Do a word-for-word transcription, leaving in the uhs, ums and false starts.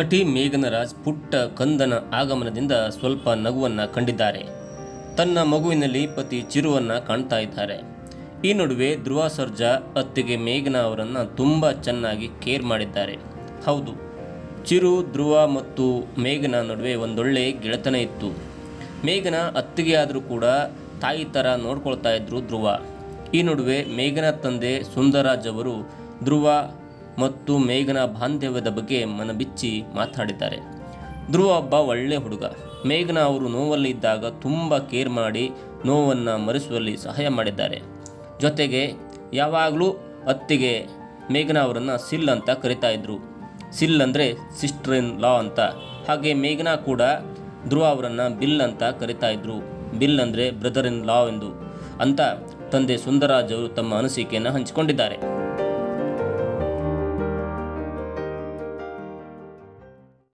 ನಟಿ ಮೇಘನರಾಜ್ ಪುಟ್ಟ ಕಂದನ ಆಗಮನದಿಂದ ಸ್ವಲ್ಪ ನಗುವನ್ನು ಕಂಡಿದ್ದಾರೆ. ತನ್ನ ಮಗುವಿನಲ್ಲಿ ಪತಿ ಚಿರುವನ್ನು ಕಾಣ್ತಾ ಇದ್ದಾರೆ. ಈ ನಡುವೆ ಧ್ರುವ ಸರ್ಜಾ ಅತ್ತಿಗೆ ಮೇಘನಾ ಅವರನ್ನು ತುಂಬ ಚೆನ್ನಾಗಿ ಕೇರ್ ಮಾಡಿದ್ದಾರೆ. ಹೌದು, ಚಿರು, ಧ್ರುವ ಮತ್ತು ಮೇಘನಾ ನಡುವೆ ಒಂದೊಳ್ಳೆ ಗೆಳೆತನ ಇತ್ತು. ಮೇಘನಾ ಅತ್ತಿಗೆ ಆದರೂ ಕೂಡ ತಾಯಿ ಥರ ನೋಡ್ಕೊಳ್ತಾ ಇದ್ರು ಧ್ರುವ. ಈ ನಡುವೆ ಮೇಘನಾ ತಂದೆ ಸುಂದರರಾಜ್ ಅವರು ಧ್ರುವ ಮತ್ತು ಮೇಘನಾ ಬಾಂಧವ್ಯದ ಬಗ್ಗೆ ಮನಬಿಚ್ಚಿ ಮಾತನಾಡಿದ್ದಾರೆ. ಧ್ರುವ ಒಬ್ಬ ಒಳ್ಳೆ ಹುಡುಗ. ಮೇಘನಾ ಅವರು ನೋವಲ್ಲಿ ಇದ್ದಾಗ ತುಂಬ ಕೇರ್ ಮಾಡಿ ನೋವನ್ನು ಮರೆಸುವಲ್ಲಿ ಸಹಾಯ ಮಾಡಿದ್ದಾರೆ. ಜೊತೆಗೆ ಯಾವಾಗಲೂ ಅತ್ತಿಗೆ ಮೇಘನಾ ಅವರನ್ನು ಸಿಲ್ ಅಂತ ಕರಿತಾ ಇದ್ರು. ಸಿಲ್ ಅಂದರೆ ಸಿಸ್ಟರ್ ಇನ್ ಲಾ ಅಂತ. ಹಾಗೆ ಮೇಘನಾ ಕೂಡ ಧ್ರುವ ಅವರನ್ನು ಬಿಲ್ ಅಂತ ಕರಿತಾ ಇದ್ರು. ಬಿಲ್ ಅಂದರೆ ಬ್ರದರ್ ಇನ್ ಲಾ ಎಂದು ಅಂತ ತಂದೆ ಸುಂದರರಾಜ್ ಅವರು ತಮ್ಮ ಅನಿಸಿಕೆಯನ್ನು ಹಂಚಿಕೊಂಡಿದ್ದಾರೆ.